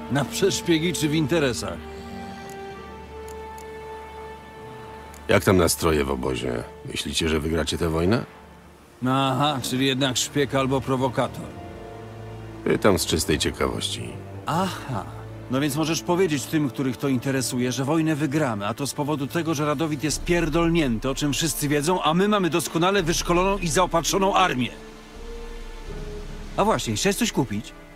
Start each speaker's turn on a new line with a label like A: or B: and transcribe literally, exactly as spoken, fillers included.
A: Na przeszpiegi czy w interesach?
B: Jak tam nastroje w obozie? Myślicie, że wygracie tę wojnę?
A: Aha, czyli jednak szpieg albo prowokator.
B: Pytam z czystej ciekawości.
A: Aha. No więc możesz powiedzieć tym, których to interesuje, że wojnę wygramy, a to z powodu tego, że Radowid jest pierdolnięty, o czym wszyscy wiedzą, a my mamy doskonale wyszkoloną i zaopatrzoną armię. A właśnie, chciałeś coś kupić?